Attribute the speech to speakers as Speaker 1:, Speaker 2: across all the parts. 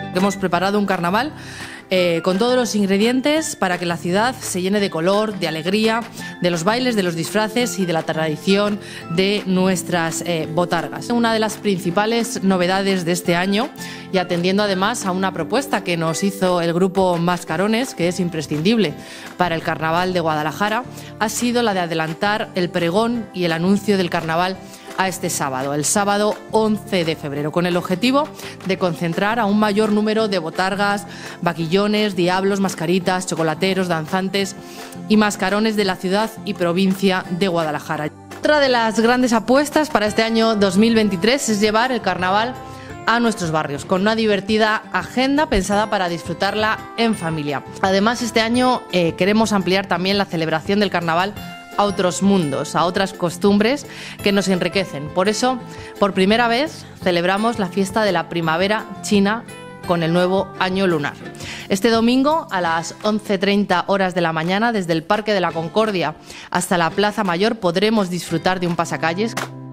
Speaker 1: Hemos preparado un carnaval con todos los ingredientes para que la ciudad se llene de color, de alegría, de los bailes, de los disfraces y de la tradición de nuestras botargas. Una de las principales novedades de este año, y atendiendo además a una propuesta que nos hizo el grupo Mascarones, que es imprescindible para el Carnaval de Guadalajara, ha sido la de adelantar el pregón y el anuncio del carnaval a este sábado, el sábado 11 de febrero, con el objetivo de concentrar a un mayor número de botargas, vaquillones, diablos, mascaritas, chocolateros, danzantes y mascarones de la ciudad y provincia de Guadalajara. Otra de las grandes apuestas para este año 2023 es llevar el carnaval a nuestros barrios, con una divertida agenda pensada para disfrutarla en familia. Además, este año queremos ampliar también la celebración del carnaval a otros mundos, a otras costumbres que nos enriquecen. Por eso, por primera vez, celebramos la fiesta de la primavera china con el nuevo año lunar. Este domingo, a las 11:30 horas de la mañana, desde el Parque de la Concordia hasta la Plaza Mayor, podremos disfrutar de un pasacalles.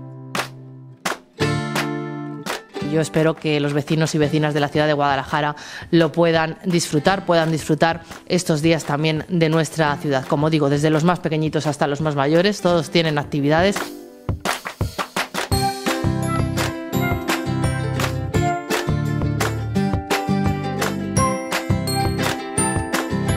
Speaker 1: Yo espero que los vecinos y vecinas de la ciudad de Guadalajara lo puedan disfrutar estos días también de nuestra ciudad. Como digo, desde los más pequeñitos hasta los más mayores, todos tienen actividades.